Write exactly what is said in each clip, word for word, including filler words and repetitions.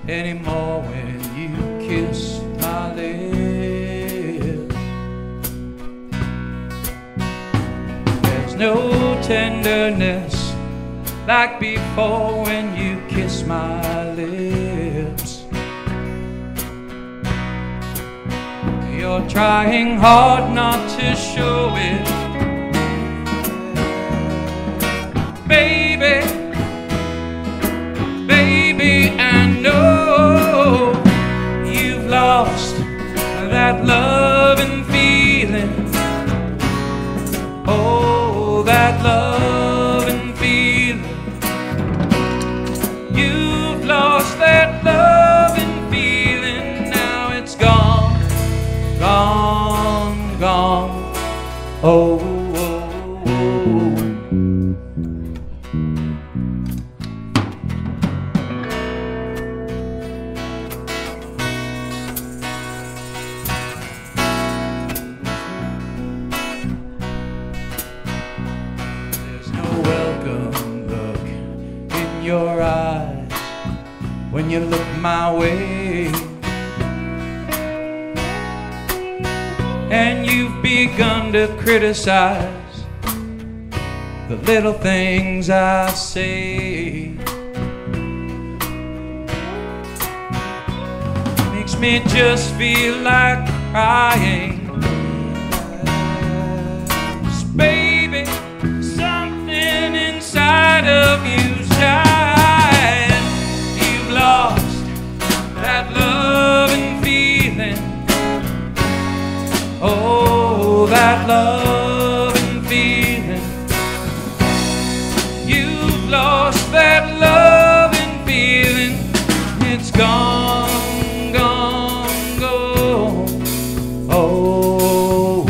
anymore when you kiss my lips. There's no tenderness like before when you kiss my lips. You're trying hard not to show it, baby, baby, I know you've lost that love and feeling. Oh, that love and feeling. You've lost that love and feeling. Now it's gone, gone, gone. Oh, oh, oh. Your eyes when you look my way, and you've begun to criticize the little things I say. Makes me just feel like crying. 'Cause baby, something inside of you's died. You've lost that love and feeling. Oh, that love and feeling. You've lost that love and feeling. It's gone, gone, gone. Oh,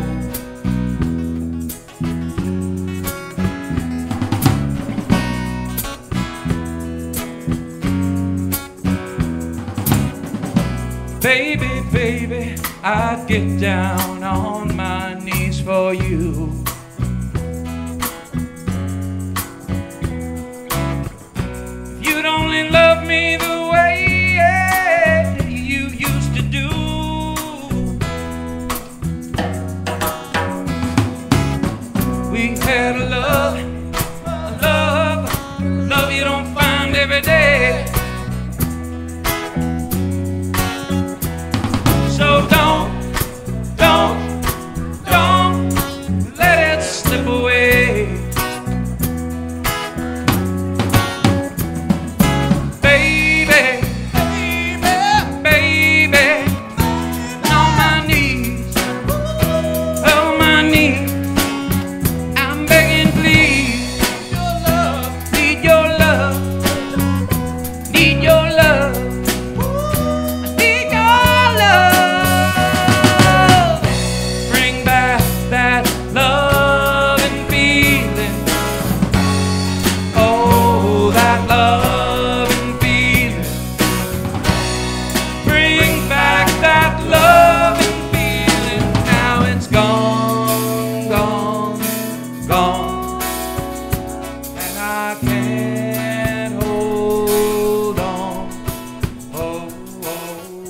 baby, baby, I'd get down on my knees for you. If you'd only love me the way you used to do. We had a love, a love, a love you don't find every day. So don't, don't, don't let it slip away. Baby, baby, baby, on my knees, on my knees, I'm begging please. Need your love, need your love, need your love. Love and feeling. Oh, that love and feeling. Bring back that love and feeling. Now it's gone, gone, gone, and I can't hold on. Oh, oh,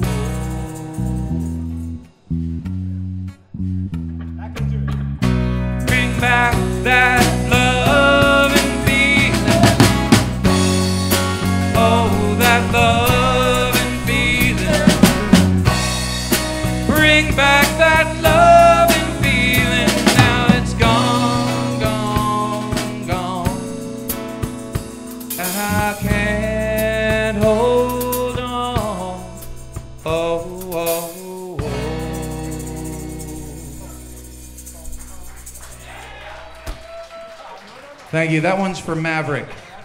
oh. Bring back that love and feeling. Oh, that love and feeling. Bring back that love and feeling. Now it's gone, gone, gone, and I can't hold on. Oh, oh, oh. Thank you. That one's for Maverick.